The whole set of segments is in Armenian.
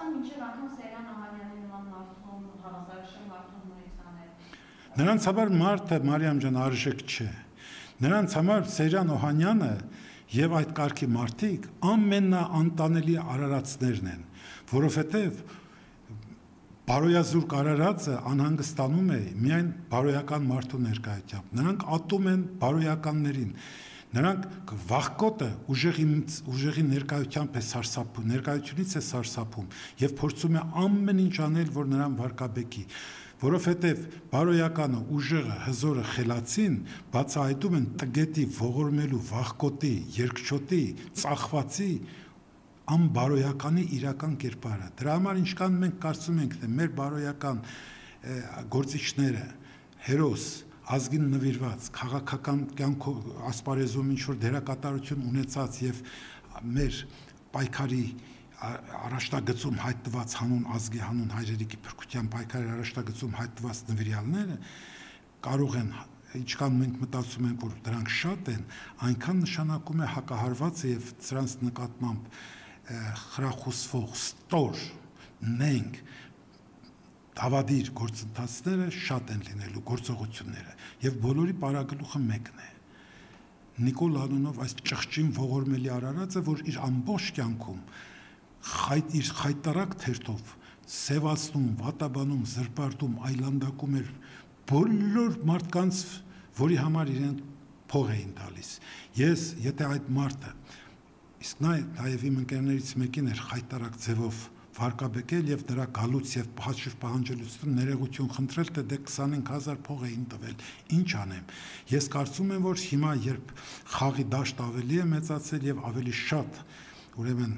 մինչև անգամ Սերյան Օհանյանի նման մարդուն հավասարաշեն մարդուն նորից անել։ Նրանց համար մարդը Մարիամ ջան արժեք չէ։ Նրանց համար Սերյան Օհանյանը եւ այդ կարգի մարդիկ ամենաանտանելի արարածներն են, որովհետեւ բարոյազուրկ արարածը անհանգստանում է միայն բարոյական մարդու ներկայությամբ։ Նրանք ատում են բարոյականներին։ Նրանք վախկոտը ուժեղի ներկայությամբ է սարսափում, ներկայությունից է սարսափում եւ փորձում է ամեն ինչ անել, որ նրան վարկաբեկի, որովհետեւ բարոյականը, ուժեղը, հզորը, խելացին բացահայտում են տգետի, ողորմելու, վախկոտի, երկչոտի, ծախվածի անբարոյականի իրական կերպարը։ Դրա համար ինչքան մենք կարծում ենք, թե մեր բարոյական գործիչները, հերոս, ազգին նվիրված, քաղաքական կյանքով ասպարեզում ինչ-որ դերակատարություն ունեցած եւ մեր պայքարի առաջնագծում հայտնված հանուն ազգի, հանուն հայրենիքի փրկության պայքարի առաջնագծում հայտնված նվիրյալները կարող են, ինչքան մենք մտածում ենք, որ դրանք շատ են, այնքան նշանակում է հակահարվածը եւ դրանց նկատմամբ խրախուսվող ստոր նենք դավադիր գործընթացները շատ են լինելու գործողությունները եւ բոլորի պարագլուխը մեկն է Նիկոլ անունով այս ճղճին ողորմելի արարածը, որ իր ամբողջ կյանքում իր խայտարակ թերթով սևացնում, վատաբանում, զրպարտում, այլանդակում էր բոլոր մարդկանց, որի համար իրեն փող էին տալիս։ Ես, եթե այդ մարդը իսկ նաև իմ ընկերներից մեկին էր խայտարակ ձևով վարկաբեկել եւ դրա գալուց եւ հաշիվ պահանջելուց ներողություն խնդրել, թե դե 25000 փող էին տվել, ինչ անեմ։ Ես կարծում եմ, որ հիմա երբ խաղի դաշտ ավելի է մեծացել եւ ավելի շատ, ուրեմն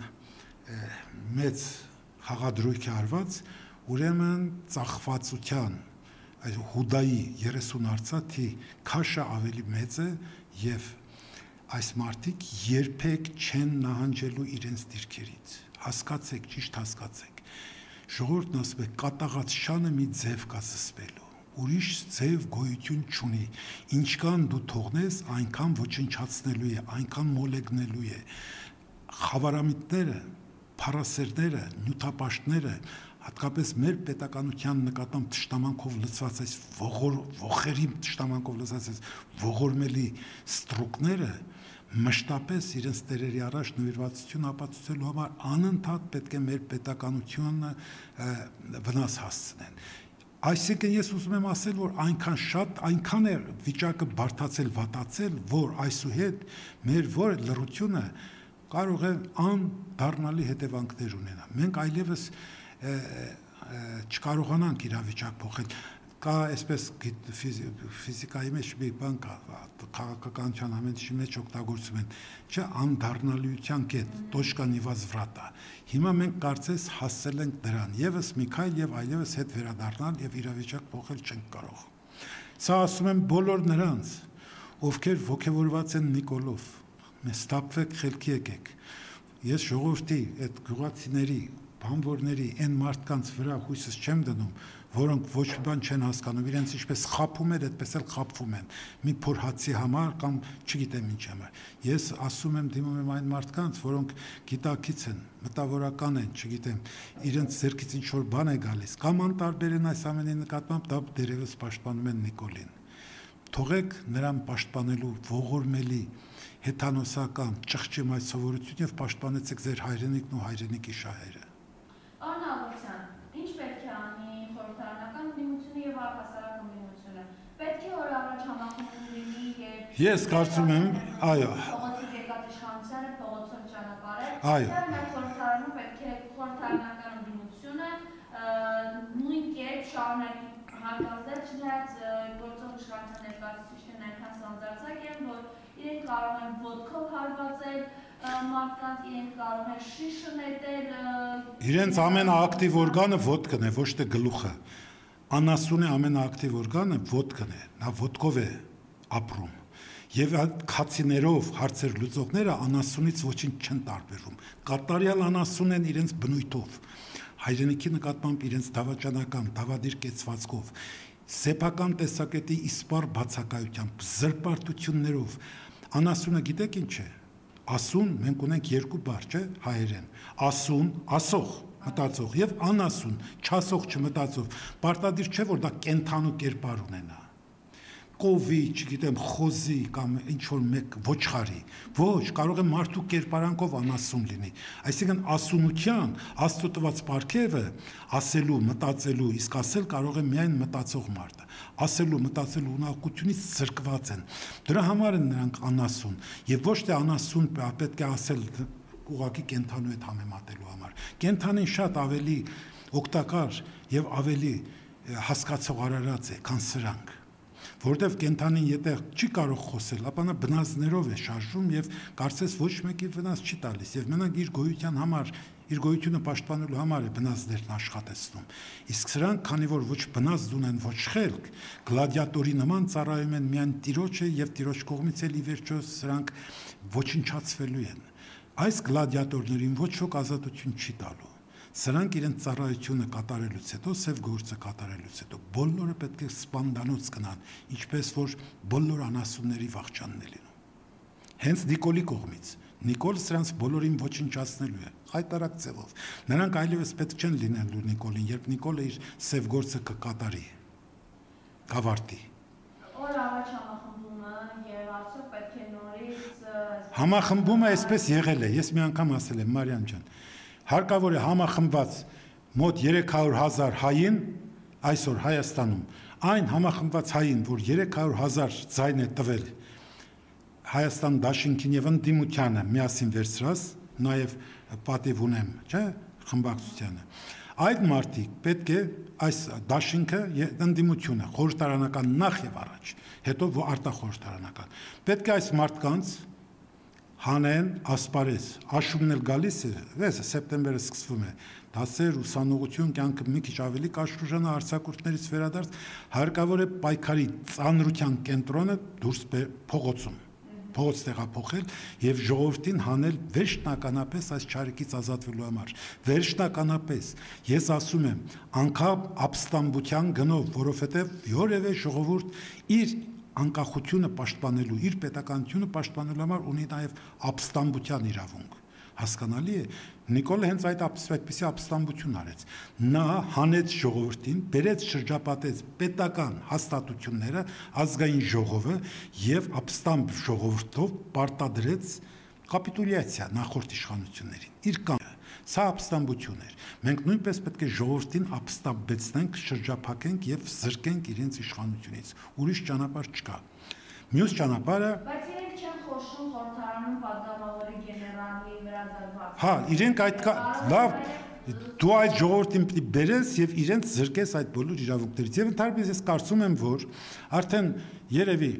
մեծ խաղադրույք է արված, ուրեմն ծախվածության այս հուդայի 30 արծաթի քաշը ավելի մեծ է եւ այս մարդիկ երբեք չեն նահանջելու իրենց դիրքերից։ Հասկացեք, ճիշտ հասկացեք։ Ժողովուրդն ասում է, կատաղած շանը մի ձև կա զսպելու, ուրիշ ձև գոյություն չունի։ Ինչքան դու թողնես, այնքան ոչնչացնելու է, այնքան մոլեգնելու է։ Խավարամիտները, փառասերները, նյութապաշտները, հատկապես մեր պետականության նկատմամբ թշնամանքով լցված այս ողերի թշնամանքով լցված այս ողորմելի ստրուկները մշտապես իրենց տերերի առաջ նվիրվածություն ապացուցելու համար անընդհատ պետք է մեր պետականությունը վնաս հասցնեն։ Այսինքն ես ուզում եմ ասել, որ այնքան շատ, այնքան է վիճակը բարդացել, վատացել, որ այսուհետ մեր որ լռությունը կարող է անդառնալի հետևանքներ ունենալ։ Մենք այլևս չկարողանանք իրավիճակ փոխել։ Կա այսպես ֆիզիկայի մեջ մի բան կա, քաղաքականության ամեն ինչի մեջ օգտագործում են, չէ, անդառնալիության կետ, точка невозврата։ Հիմա մենք կարծես հասել ենք դրան, եւս մի քայլ եւ այլևս հետ վերադառնալ եւ իրավիճակ փոխել չենք կարող։ Սա ասում եմ բոլոր նրանց, ովքեր ոգևորված են Նիկոլով, ստապվեք, խելքի եկեք։ Ես ժողովրդի, այդ գյուղացիների, բանվորների, այն մարդկանց վրա հույսս չեմ դնում, որոնք ոչ մի բան չեն հասկանում, իրենց ինչպես խաբում են, այդպես էլ խաբվում են, մի փոր հացի համար կամ չգիտեմ ինչ համար։ Ես ասում եմ, դիմում եմ այն մարդկանց, որոնք գիտակից են, մտավորական են, չգիտեմ, իրենց ձեռքից ինչ որ բան է գալիս, կամ անտարբեր են այս ամենի նկատմամբ, դա դերևս պաշտպանում են Նիկոլին։ Թողեք նրան պաշտպանելու ողորմելի հեթանոսական ճղճի այս սովորություն եւ պաշտպանեցեք ձեր հայրենիքն ու հայրենիքի շահերը։ Անալության, ինչ պետք է անի խորհրդարանական ընդդիմությունը եւ առհասարակ ընդդիմությունը։ Պետք է որ առաջ համախմբում լինի եւ Ես կարծում եմ, այո։ Փողոցի եկած իշխանությանը փողոցով ճանապարհել։ Այո։ Մեր խորհրդարանում պետք է խորհրդարանական ընդդիմությունը նույն կերպ շարունակի հարգանքներ չնայած գործող իշխանության ներկայացուցիչներն այնքան սանձարձակ են, որ իրենք կարող են ոդկով հարվածել մարդկանց, իրենք կարող են շիշը նետել։ Իրենց ամենաակտիվ օրգանը ոդկն է, ոչ թե գլուխը։ Անասունի ամենաակտիվ օրգանը ոդկն է, նա ոդկով է ապրում։ Եվ քացիներով հարցեր լուծողները անասունից ոչինչ չեն տարբերում։ Կատարյալ անասուն են իրենց բնույթով, հայրենիքի նկատմամբ իրենց դավաճանական, դավադիր կեցվածքով, սեփական տեսակետի իսպառ բացակայությամբ, զրպարտություններով։ Անասունը գիտեք ինչ է։ Ասուն մենք ունենք երկու բառ, չէ՞, հայերեն։ Ասուն, ասող, մտածող եւ անասուն, չասող չմտածող, պարտադիր չէ որ դա կենթանու կերպար ունենա։ Կովի, չգիտեմ, խոզի կամ ինչ որ մեկ ոչխարի, ոչ, կարող է մարդու կերպարանքով անասուն լինի։ Այսինքն ասունության Աստծո տված պարգևը ասելու, մտածելու, իսկ ասել կարող է միայն մտածող մարդը։ Ասելու, մտածելու ունակությունից զրկված են։ Դրա համար են նրանք անասուն, եւ ոչ թե անասուն պետք է ասել ուղղակի կենթանու հետ համեմատելու համար։ Կենթանին շատ ավելի օգտակար եւ ավելի հասկացող արարած է, քան սրանք։ Որտեվ կենթանին եթե չի կարող խոսել, ապա նա բնազներով է շարժում եւ կարծես ոչ մեկի վնաս չի տալիս եւ մենակ իր գոյության համար, իր գոյությունը պաշտպանելու համար է բնազներն աշխատեցնում։ Իսկ սրանք, քանի որ ոչ բնազդ ունեն, ոչ խելք, գլադիատորի նման ծառայում են միայն տիրոջը եւ տիրոջ կողմից էլ ի վերջո սրանք ոչնչացվելու են։ Այս գլադիատորներին ոչ ոք ազատություն չի տալու։ Սրանք իրենց ծառայությունը կատարելուց հետո, սև գործը կատարելուց հետո բոլորը պետք է սպանդանոց գնան, ինչպես որ բոլոր անասունների վախճանն է լինում։ Հենց Նիկոլի կողմից։ Նիկոլ սրանց բոլորին ոչնչացնելու է, հայտարարակ ձևով։ Նրանք այլևս պետք չեն լինելու Նիկոլին, երբ Նիկոլը իր սև գործը կկատարի, կավարտի։ Օր առաջ համախմբումը եւ արդյոք պետք է նորից Համախմբումը այսպես եղել է, ես մի անգամ ասել եմ Մարիամ ջան, հարկավոր է համախմբված մոտ 300,000 հային այսօր Հայաստանում, այն համախմբված հային, որ 300,000 ձայն է տվել Հայաստան դաշինքին եւ ընդդիմությանը միասին վերցրած, նաեւ պատիվ ունեմ, չէ, խմբակցությանը։ Այդ մարդիկ պետք է այս դաշինքը ընդդիմությունը խորհրդարանական նախ եւ առաջ, հետո արտախորհրդարանական։ Պետք է այս մարդկանց հանեն ասպարեզ, աշունն էլ գալիս է, վեսը սեպտեմբերը սկսվում է, դասեր, ուսանողություն, կյանքը մի քիչ ավելի կաշուժանա արձակուրդներից վերադարձ, հարկավոր է պայքարի ծանրության կենտրոնը դուրս փողոցում, փողոց տեղափոխել եւ ժողովրդին հանել վերջնականապես այս չարիքից ազատվելու համար, վերջնականապես, ես ասում եմ, անկապ ապստամբության գնով, որովհետեւ որևէ ժողովուրդ իր անկախությունը պաշտպանելու, իր պետականությունը պաշտպանելու համար ունի նաև ապստամբության իրավունք։ Հասկանալի է, Նիկոլը հենց այդպիսի ապստամբություն արեց։ Նա հանեց ժողովրդին, բերեց շրջապատեց պետական հաստատությունները, ազգային ժողովը եւ ապստամբ ժողովրդով պարտադրեց կապիտուլյացիա նախորդ իշխանություններին։ Իր կամքը սա ապստամբություն էր։ Մենք նույնպես պետք է ժողովրդին ապստամբեցնենք, շրջափակենք եւ զրկենք իրենց իշխանությունից։ Ուրիշ ճանապարհ չկա։ Մյուս ճանապարհը Բայց իրենք չեն խոսում խորհրդարանում պատգամավորի գեներալի վրա դրված։ Հա, իրենք այդ լավ դու այդ ժողովրդին պիտի բերես եւ իրենց զրկես այդ բոլոր իրավունքներից։ Եվ ընդհանրապես ես կարծում եմ, որ արդեն երևի,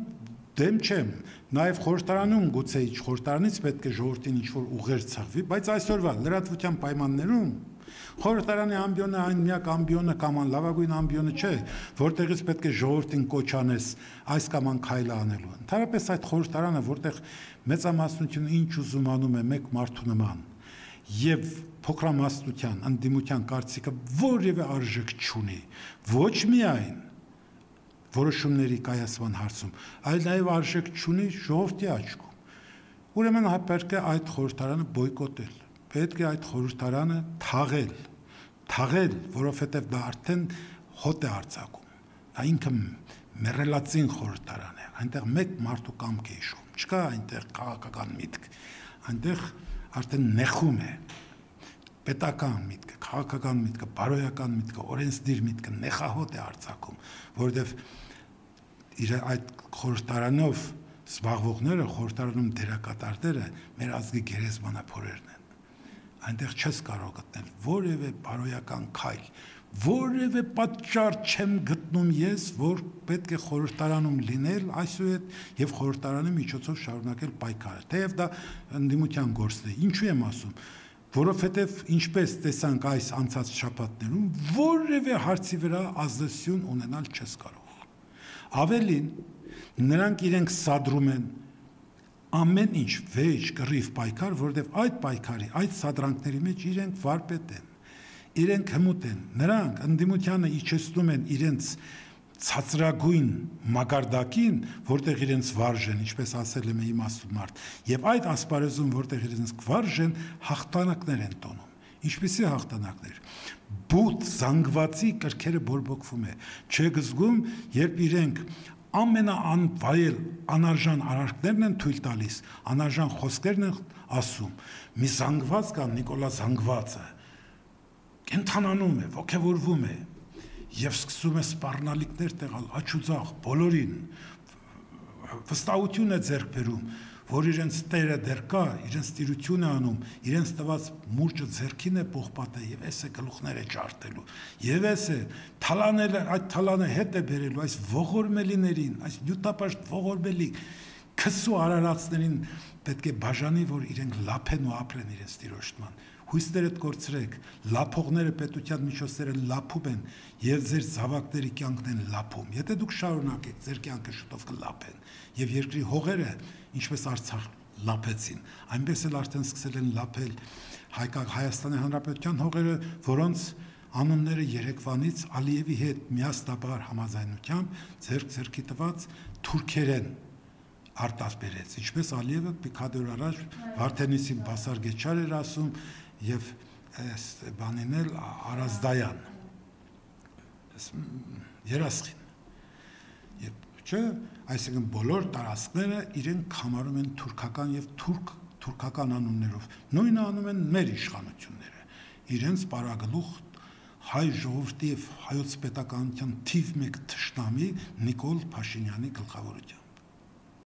դեմ չեմ, նաև խորհրդարանում գուցե խորհրդարանից պետք է ժողովրդին ինչ-որ ուղեր ցաղվի, բայց այսօրվա լրատվության պայմաններում խորհրդարանի ամբիոնը այն միակ ամբիոնը կամ լավագույն ամբիոնը չէ, որտեղից պետք է ժողովրդին կոչ անես այս կամ այն քայլը անելու։ Ընդհանրապես այդ խորհրդարանը, որտեղ մեծամասնությունը ինչ ուզում անում է մեկ մարդու նման, եւ փոքրամասնության, ընդդիմության կարծիքը որևէ արժեք չունի, ոչ միայն որոշումների կայացման հարցում, այլ նաև արժեք չունի ժողովրդի աչքում։ Ուրեմն պետք է այդ խորհրդարանը բոյկոտել, պետք է այդ խորհրդարանը թաղել, որովհետև դա արդեն հոտ է արձակում։ Դա ինքը մեռելածին խորհրդարան է, այնտեղ մեկ մարդու կամք է իշխում, չկա այնտեղ քաղաքական միտք, այնտեղ արդեն նեխում է պետական միտքը, քաղաքական միտքը, բարոյական միտքը, օրենսդիր միտքը նեխահոտ է արձակում, որովհետև իր այդ խորհրդարանով զբաղվողները, խորհրդարանում դերակատարները մեր ազգի գերեզմանափորերն են։ Այնտեղ չես կարող գտնել որևէ բարոյական քայլ, որևէ պատճառ չեմ գտնում ես, որ պետք է խորհրդարանում լինել այսուհետ եւ խորհրդարանի միջոցով շարունակել պայքարը։ Թեև դա ընդդիմության գործն է։ Ինչու եմ ասում։ Որովհետև ինչպես տեսանք այս անցած շաբաթներում, որևէ հարցի վրա ազդեցություն ունենալ չես կարող։ Ավելին, նրանք իրենք սադրում են ամեն ինչ վեճ, կռիվ պայքար, որովհետև այդ պայքարի, այդ սադրանքների մեջ իրենք վարպետ են, իրենք հմուտ են, նրանք ընդդիմությանը իջեցնում են իրենց ցածրագույն մագարդակին, որտեղ իրենց վարժեն, ինչպես ասել եմ իմաստուն մարդ, եւ այդ ասպարեզում, որտեղ իրենց վարժեն, հաղթանակներ են տոնում։ Ինչպիսի հաղթանակներ։ Բութ զանգվածի կրքերը բորբոքվում է։ Չեք զգում, երբ իրենք ամենաանվայել անարժան արարքներն են թույլ տալիս, անարժան խոսքերն են ասում։ Մի զանգված կա Նիկոլա Զանգվածը, կենթանանում է, ոգևորվում է եւ սկսում է սպառնալիքներ տեղալ աչուձախ բոլորին, վստահություն է ձեռք բերում, որ իրենց տերը դեռ կա, իրենց տիրություն է անում, իրենց տված մուրճը ձեռքին է պողպատը եւ էս է գլուխները ջարդելու եւ էս է թալաները, այդ թալանը հետ է բերելու այս ողորմելիներին, այս նյութապաշտ ողորմելի քսու արարածներին պետք է բաժանի, որ իրենք լափեն ու ապրեն իրենց տիրոջման։ Հույսներդ կորցրեք, լափողները պետության միջոցները լափում են եւ ձեր զավակների կյանքն են լափում։ Եթե դուք շարունակեք, ձեր կյանքը շուտով կլափեն եւ երկրի հողերը, ինչպես Արցախ լափեցին, այնպես էլ արդեն սկսել են լափել Հայաստանի Հանրապետության հողերը, որոնց անունները Երևանից Ալիևի հետ միասնաբար համաձայնությամբ ձեռքի տված թուրքերեն արտասբերեց, ինչպես Ալիևը պիկադոր առաջ Վարդենիսին Բասարգեչար էր ասում եւ բանին էլ Արազդայան երասխին եւ չէ, այսինքն բոլոր տարածքները իրենք համարում են թուրքական եւ թուրքական անուններով, նույնը անում են մեր իշխանությունները, իրենց պարագլուխ հայ ժողովրդի եւ հայոց պետականության թիվ 1 թշնամի Նիկոլ Փաշինյանի գլխավորությամբ